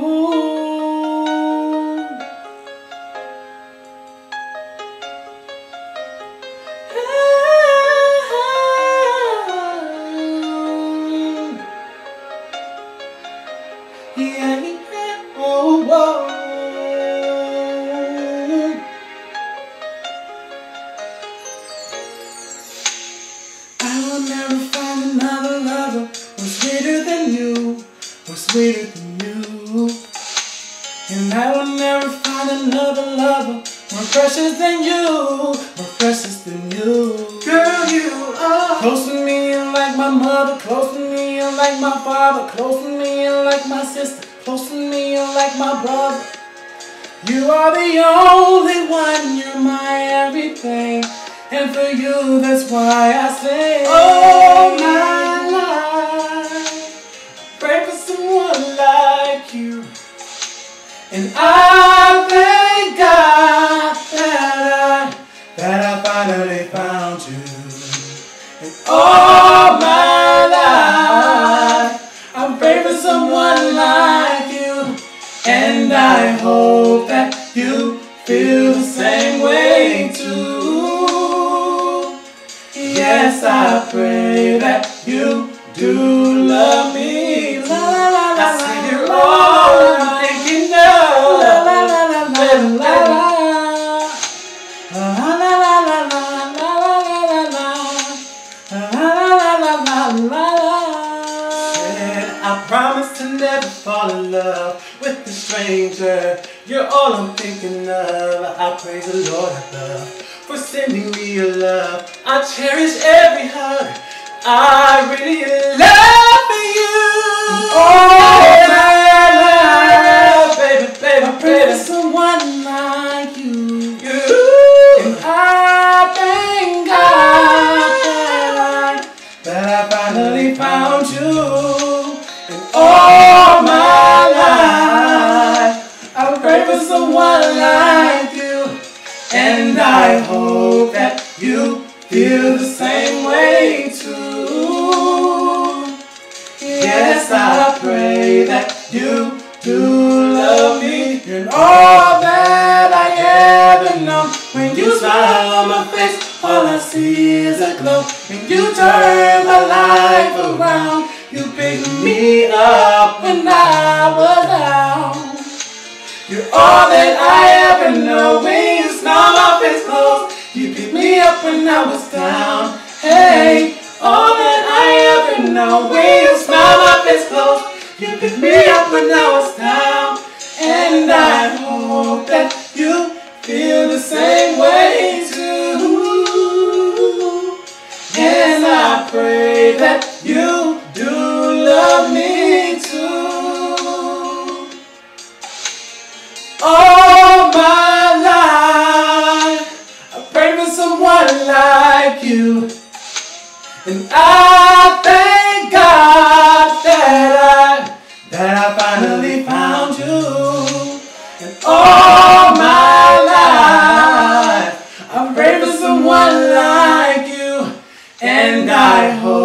Yeah, oh, whoa. I will never find another lover more sweeter than you, more sweeter than you. And I will never find another lover more precious than you, more precious than you. Girl, you are close to me and like my mother, close to me and like my father, close to me and like my sister, close to me and like my brother. You are the only one, you're my everything. And for you, that's why I say, oh my life, pray for someone like you. And I thank God that I finally found you. And all my life, I'm praying for someone like you. And I hope that you feel the same way too. Yes, I pray that you do love me. La la la la. I see you're all I'm thinking of. La la la la la la la la. Said I promise to never fall in love with a stranger. You're all I'm thinking of. I praise the Lord above for sending me your love. I cherish every hug. I really love you. Oh, my love, baby, baby, I pray for someone like you. And I thank God that I finally found you. And all my life, I pray for someone like you. And I hope that you feel the same way too. Yes, I pray that you do love me. You're all that I ever know. When you smile on my face, all I see is a glow. And you turn my life around. You picked me up when I was down. You're all that I ever know. When you smile, my face closed. You picked me up when I was down. Hey, all that I ever know. When you smile, my face closed. You picked me up when I was down. And I hope that you feel the same way too. And I pray that you do love me too. All my life, I pray for someone like you. And I thank God that I finally found you. And all my life, I pray for someone like you. And I hope